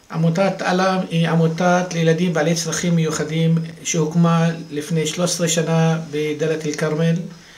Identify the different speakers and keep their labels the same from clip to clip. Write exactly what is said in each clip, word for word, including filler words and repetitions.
Speaker 1: עמותת עלם היא עמותת לילדים בעלי צרכים מיוחדים שהוקמה לפני שלוש עשרה שנה בדאלית אל כרמל,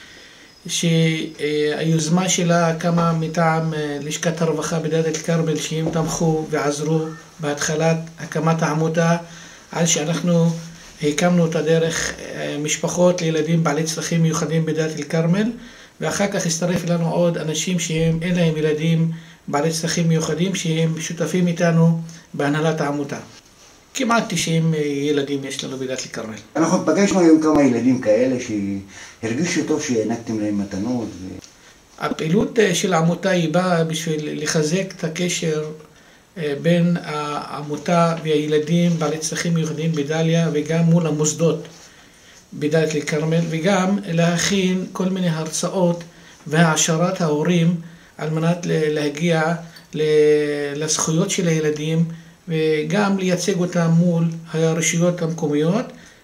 Speaker 1: שהיוזמה שלה קמה מטעם לשכת הרווחה בדאלית אל כרמל, שהם תמכו ועזרו בהתחלת הקמת העמותה, על שאנחנו הקמנו אותה דרך משפחות לילדים בעלי צרכים מיוחדים בדאלית אל כרמל, ואחר כך הצטרף אלינו עוד אנשים שהם אין להם ילדים בעלי צרכים מיוחדים, שהם שותפים איתנו בהנהלת העמותה. כמעט תשעים ילדים יש לנו בדאלית אל כרמל.
Speaker 2: אנחנו פגשנו היום כמה ילדים כאלה שהרגישו טוב שהענקתם להם מתנות. ו...
Speaker 1: הפעילות של העמותה היא באה בשביל לחזק את הקשר בין העמותה והילדים בעלי צרכים מיוחדים בדליה, וגם מול המוסדות בדאלית אל כרמל, וגם להכין כל מיני הרצאות והעשרת ההורים על מנת להגיע לזכויות של הילדים, וגם לייצג אותם מול הרשויות המקומיות,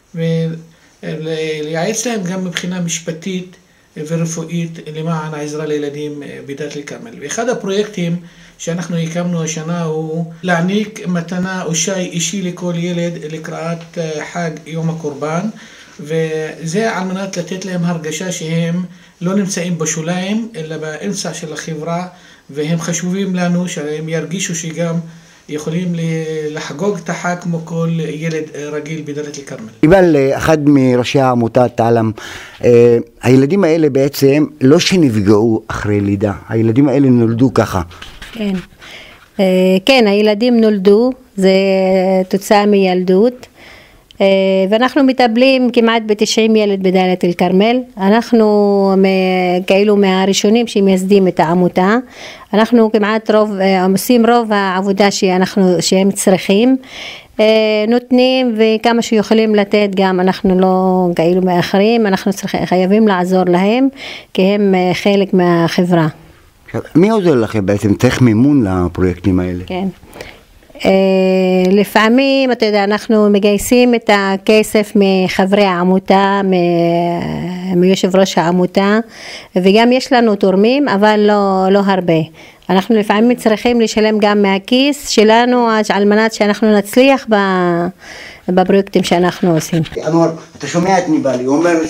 Speaker 1: ולייעץ להם גם מבחינה משפטית ורפואית למען העזרה לילדים בדאלית אל כרמל. ואחד הפרויקטים שאנחנו הקמנו השנה הוא להעניק מתנה או שי אישי לכל ילד לקראת חג יום הקורבן, וזה על מנת לתת להם הרגשה שהם לא נמצאים בשוליים אלא באמצע של החברה, והם חשובים לנו, שהם ירגישו שגם יכולים לחגוג את החג כמו כל ילד רגיל בדאלית אל כרמל.
Speaker 2: יובל, אחד מראשי עמותת עלם, הילדים האלה בעצם לא שנפגעו אחרי לידה, הילדים האלה נולדו ככה.
Speaker 3: כן, כן, הילדים נולדו, זה תוצאה מילדות, ואנחנו מטפלים כמעט ב-תשעים ילד בדאלית אל כרמל. אנחנו כאילו מהראשונים שמייסדים את העמותה, אנחנו כמעט רוב, עושים רוב העבודה שאנחנו, שהם צריכים, נותנים, וכמה שיכולים לתת גם אנחנו לא כאילו מאחרים, אנחנו צריכים, חייבים לעזור להם כי הם חלק מהחברה.
Speaker 2: מי עוזר לכם בעצם? צריך מימון לפרויקטים האלה?
Speaker 3: כן. לפעמים, אתה יודע, אנחנו מגייסים את הכסף מחברי העמותה, מיושב ראש העמותה, וגם יש לנו תורמים, אבל לא, לא הרבה. אנחנו לפעמים צריכים לשלם גם מהכיס שלנו, על מנת שאנחנו נצליח בפרויקטים שאנחנו עושים.
Speaker 2: אנואר, אתה שומע את ניבאל, היא אומרת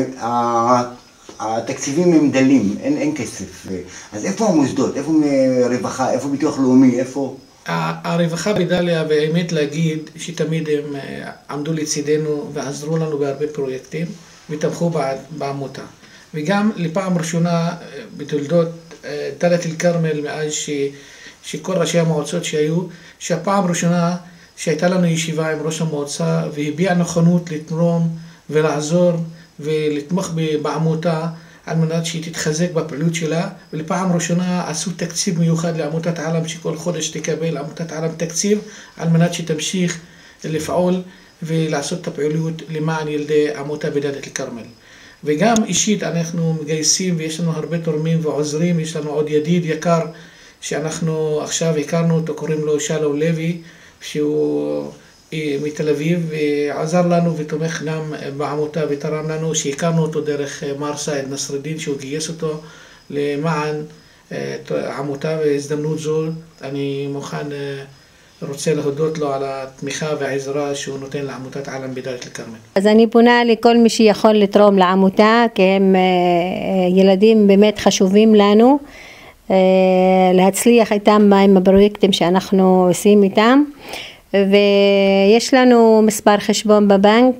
Speaker 2: שהתקציבים הם דלים, אין, אין כסף. אז איפה המוסדות? איפה רווחה? איפה ביטוח לאומי? איפה...
Speaker 1: הרווחה בדליה, והאמת להגיד שתמיד הם עמדו לצידנו ועזרו לנו בהרבה פרויקטים ותמכו בעמותה. וגם לפעם ראשונה בתולדות דאלית אל כרמל, מאז ש, שכל ראשי המועצות שהיו, שהפעם ראשונה שהייתה לנו ישיבה עם ראש המועצה והביע נכונות לתרום ולעזור ולתמוך בעמותה על מנת שהיא תתחזק בפעילות שלה. ולפעם ראשונה עשו תקציב מיוחד לעמותת עלם, שכל חודש תקבל עמותת עלם תקציב על מנת שתמשיך לפעול ולעשות את הפעילות למען ילדי עמותה בדאלית אל כרמל. וגם אישית אנחנו מגייסים ויש לנו הרבה תורמים ועוזרים. יש לנו עוד ידיד יקר שאנחנו עכשיו הכרנו אותו, קוראים לו שלום לוי, שהוא מתל אביב, ועזר לנו ותומך גם בעמותה ותרם לנו, שהכרנו אותו דרך מר סעיד נסרדין, שהוא גייס אותו למען העמותה. והזדמנות זו אני מוכן רוצה להודות לו על התמיכה והעזרה שהוא נותן לעמותת עלם בדאלית אל כרמל. אז
Speaker 3: אני פונה לכל מי שיכול לתרום לעמותה, כי הם ילדים באמת חשובים לנו, להצליח איתם עם הפרויקטים שאנחנו עושים איתם. ויש לנו מספר חשבון בבנק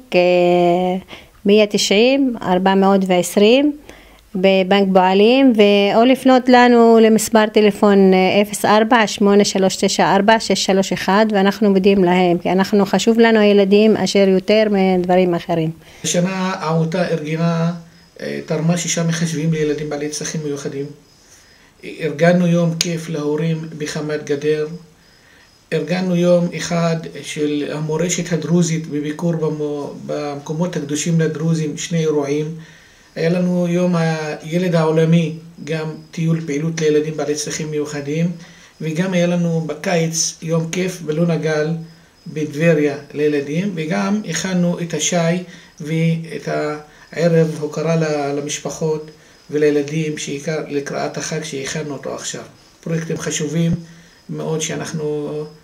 Speaker 3: מאה תשעים ארבע מאות ועשרים בבנק פועלים, או לפנות לנו למספר טלפון אפס ארבע שמונה שלוש תשע ארבע שש שלוש אחת, ואנחנו מודים להם כי אנחנו חשוב לנו הילדים אשר יותר מדברים אחרים.
Speaker 1: השנה העמותה ארגנה תרמה שישה מחשבים לילדים בעלי צרכים מיוחדים. ארגנו יום כיף להורים בחמת גדר. ארגנו יום אחד של המורשת הדרוזית בביקור במקומות הקדושים לדרוזים, שני אירועים. היה לנו יום הילד העולמי, גם טיול פעילות לילדים בעלי צרכים מיוחדים, וגם היה לנו בקיץ יום כיף בלונה גל בטבריה לילדים, וגם הכנו את השי ואת הערב הוקרה למשפחות ולילדים לקראת החג שהכנו אותו עכשיו. פרויקטים חשובים מאוד שאנחנו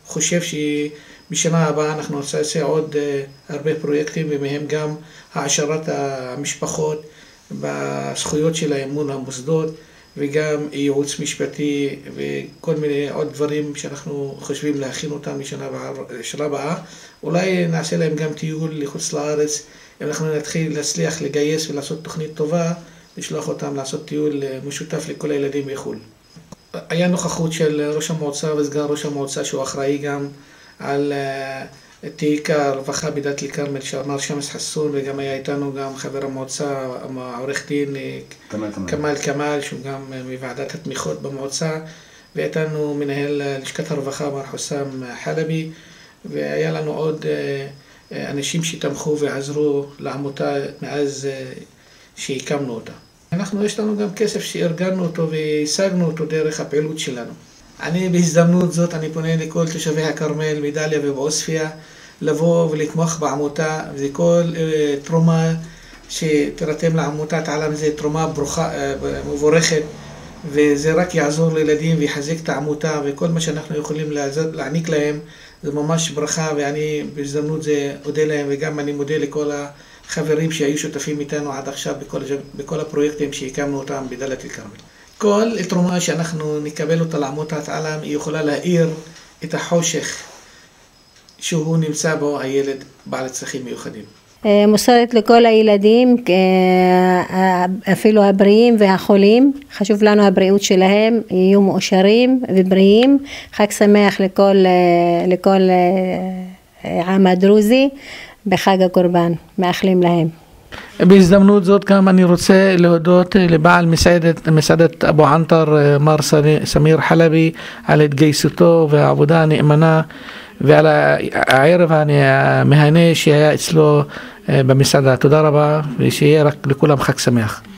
Speaker 1: חושב שבשנה הבאה אנחנו נעשה עוד הרבה פרויקטים, ומהם גם העשרת המשפחות בזכויות שלהם מול המוסדות, וגם ייעוץ משפטי וכל מיני עוד דברים שאנחנו חושבים להכין אותם לשנה הבאה. אולי נעשה להם גם טיול לחוץ לארץ, אם אנחנו נתחיל להצליח לגייס ולעשות תוכנית טובה, לשלוח אותם לעשות טיול משותף לכל הילדים בחו"ל. היה נוכחות של ראש המועצה וסגן ראש המועצה שהוא אחראי גם על תיק הרווחה בדאלית אל-כרמל, מר שמס חסון, וגם היה איתנו גם חבר המועצה, העורך דין כמאל כמאל, שהוא גם מוועדת התמיכות במועצה, ואיתנו מנהל לשכת הרווחה מר חוסם חלבי, והיה לנו עוד אנשים שתמכו ועזרו לעמותה מאז שהקמנו אותה. אנחנו, יש לנו גם כסף שארגנו אותו והשגנו אותו דרך הפעילות שלנו. אני בהזדמנות זאת, אני פונה לכל תושבי הכרמל, מדליה ובעוספיא, לבוא ולתמוך בעמותה, וכל תרומה שתרתם לעמותת עלם זה תרומה ברוכה, מבורכת, וזה רק יעזור לילדים ויחזק את העמותה, וכל מה שאנחנו יכולים להעניק להם זה ממש ברכה, ואני בהזדמנות זה אודה להם, וגם אני מודה לכל החברים שהיו שותפים איתנו עד עכשיו בכל, בכל הפרויקטים שהקמנו אותם בדאלית אל-כרמל. כל תרומה שאנחנו נקבל אותה לעמותת עלם היא יכולה להאיר את החושך שהוא נמצא בו הילד בעל צרכים מיוחדים.
Speaker 3: מוסרת לכל הילדים, אפילו הבריאים והחולים, חשוב לנו הבריאות שלהם, יהיו מאושרים ובריאים. חג שמח לכל, לכל עם הדרוזי בחג הקורבן, מאחלים להם.
Speaker 1: בהזדמנות זאת גם אני רוצה להודות לבעל מסעדת, מסעדת אבו ענתר, מר סמיר חלבי, על התגייסותו והעבודה הנאמנה, ועל הערב המהנה שהיה אצלו במסעדה. תודה רבה, ושיהיה רק לכולם חג שמח.